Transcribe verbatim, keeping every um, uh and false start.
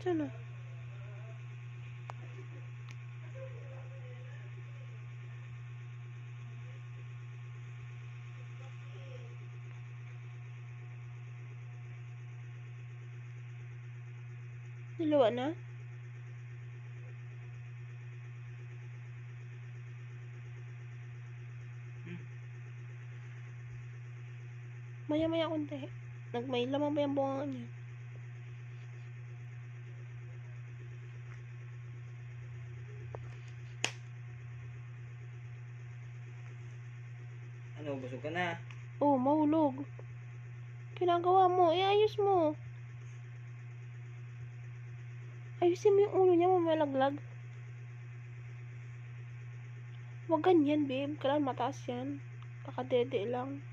Diyan na. Niluwa na? Maya-maya konti. Nagmay lamang ba yung bunga niya? Ano, busog ka na? Oh, mahulog. Ginagawa mo, iayos mo. Ayusin mo yung ulo niya, mamalaglag. Huwag ganyan, babe. Kailangan mataas yan. Kakadede lang.